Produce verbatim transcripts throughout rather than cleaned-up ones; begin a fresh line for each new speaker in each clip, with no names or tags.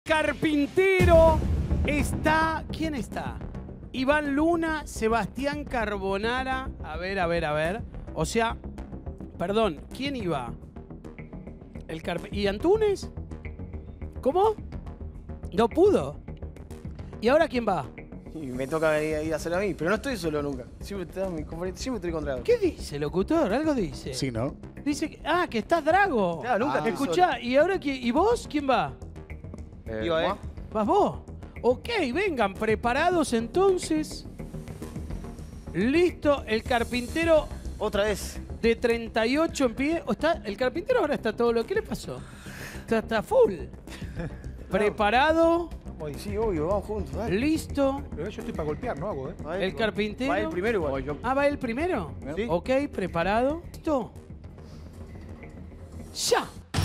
carpintero está... ¿Quién está? Iván Luna, Sebastián Carbonara. A ver, a ver, a ver. O sea, perdón, ¿quién iba? El carp... ¿Y Antunes? ¿Cómo? No pudo. ¿Y ahora quién va?
Y me toca ir, ir a hacer a mí, pero no estoy solo nunca. Siempre, está mi componente, siempre estoy contra algo.
¿Qué dice, locutor? Algo dice.
Sí, ¿no?
Dice que... Ah, que estás Drago.
Claro, nunca
Ah,
estoy
escuchá,
solo.
¿y ahora quién? ¿Y vos? ¿Quién va?
Eh, Iba, ¿eh?
¿Vas vos? Ok, vengan, preparados entonces. Listo, el carpintero
Otra vez.
de treinta y ocho en pie. ¿O está, el carpintero ahora está todo lo... ¿Qué le pasó? Está, está full. Preparado.
Sí, obvio, vamos juntos. Dale.
Listo.
Pero yo estoy para golpear, no hago, ¿eh?
Va él,
El carpintero.
Va el primero igual.
Ah, ¿va el primero?
Sí.
Ok, preparado. Listo. ¡Ya!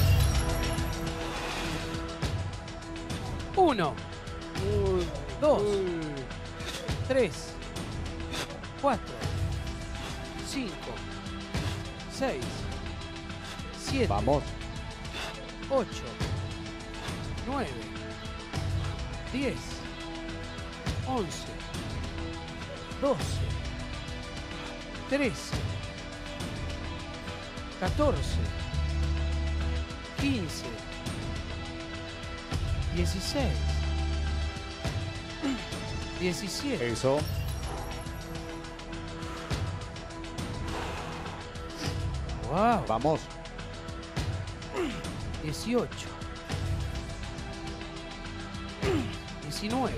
Uno. Dos. Tres. Cuatro. Cinco. Seis. Siete.
Vamos.
Ocho. Nueve. Diez. Once. Doce. Trece. Catorce. Quince. Dieciséis. Diecisiete.
Eso.
Wow.
Vamos.
Dieciocho. Diecinueve.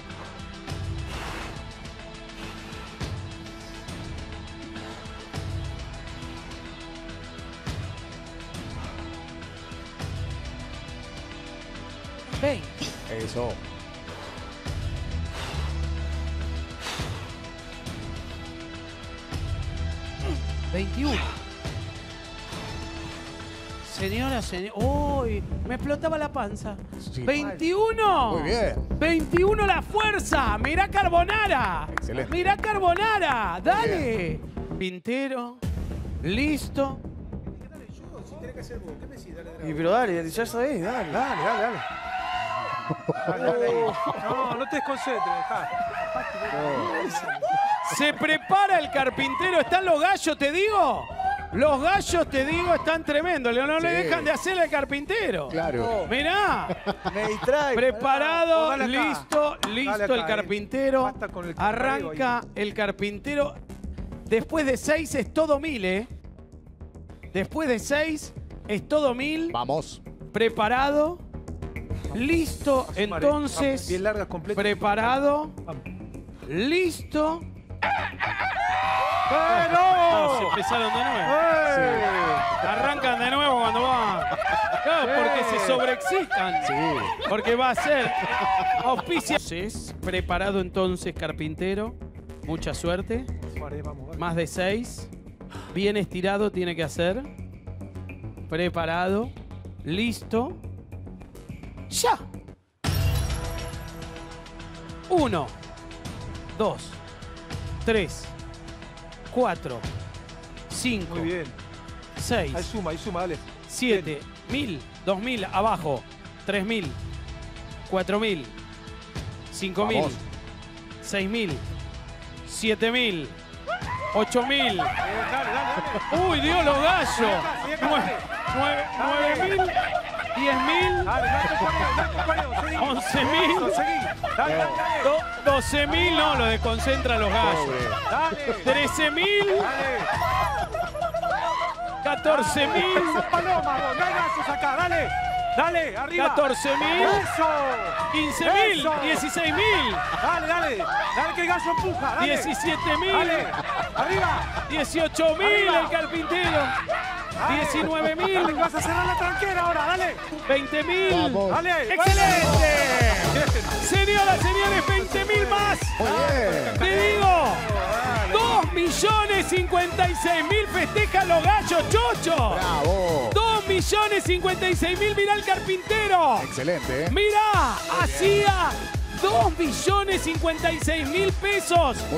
Veinte.
Eso.
veintiuno. Señora, señor. ¡Uy! Me explotaba la panza.
Sí.
¡veintiuno!
Muy bien.
¡veintiuno la fuerza! ¡Mirá Carbonara!
Excelente.
¡Mirá Carbonara! ¡Dale! Pintero. Listo.
Si tenés que hacer vos, ¿qué me decís? Dale, dale.
Y pero dale, ya sabés, dale.
Dale, dale, dale. Dale, dale ahí. No, no te desconcentres, dejá.
Se prepara el carpintero. ¿Están los gallos, te digo? Los gallos, te digo, están tremendos. No le
Sí.
dejan de hacer al carpintero.
Claro.
Mirá.
Me distrae.
Preparado,
Vos dale acá.
listo, listo
Dale acá,
el
eh.
carpintero.
Basta con el
Arranca
careo
el carpintero. Después de seis es todo mil, ¿eh? Después de seis es todo mil.
Vamos.
Preparado. Listo,
Sumaré.
entonces.
Bien largas, completas.
Preparado.
Vamos.
Listo.
¡Eh,
No,
no!
se empezaron de nuevo.
¡Eh!
Arrancan de nuevo cuando va. Claro, porque se sobreexcitan.
Sí.
Porque va a ser auspicia. Entonces, preparado entonces, carpintero. Mucha suerte.
Sumaré, vamos, dale.
Más de seis. Bien estirado tiene que hacer. Preparado. Listo. ¡Ya! Uno. Dos. Tres. Cuatro. Cinco.
Muy bien.
Seis.
Ahí suma, ahí suma, dale.
Siete. Mil. Dos mil. Abajo. Tres mil. Cuatro mil. Cinco mil.
Vamos.
Seis mil. Siete mil. Ocho mil.
Bien, dale, dale, dale.
Uy, Dios, los gallos.
Sigue acá, sigue acá,
Nueve, nueve, nueve mil. Diez mil.
Dale, dale, correo, dale, correo, seguí.
Once mil.
Eso, seguí. Dale, dale, dale.
do- Doce mil. No, lo desconcentra a los gallos.
Dale.
Trece mil.
Dale.
Catorce mil.
Esa paloma, vos, no hay gasos acá, dale. Dale, arriba.
Catorce mil.
Eso.
Quince mil.
Eso.
Dieciséis mil.
Dale, dale. Dale que el gallo empuja, dale.
Diecisiete mil.
Dale. Arriba.
Dieciocho mil.
Arriba.
El carpintero.
Dale.
Diecinueve
Dale, que
mil.
vas a cerrar la tranquera ahora, dale.
Veinte mil.
Vamos.
Dale.
¡Excelente! Señoras, señores, veinte mil más.
Muy bien.
Te digo, dos millones cincuenta y seis mil festejan los gallos, chocho.
Bravo.
dos millones cincuenta y seis mil, mirá el carpintero.
Excelente, ¿eh?
Mirá, hacía dos millones cincuenta y seis mil pesos.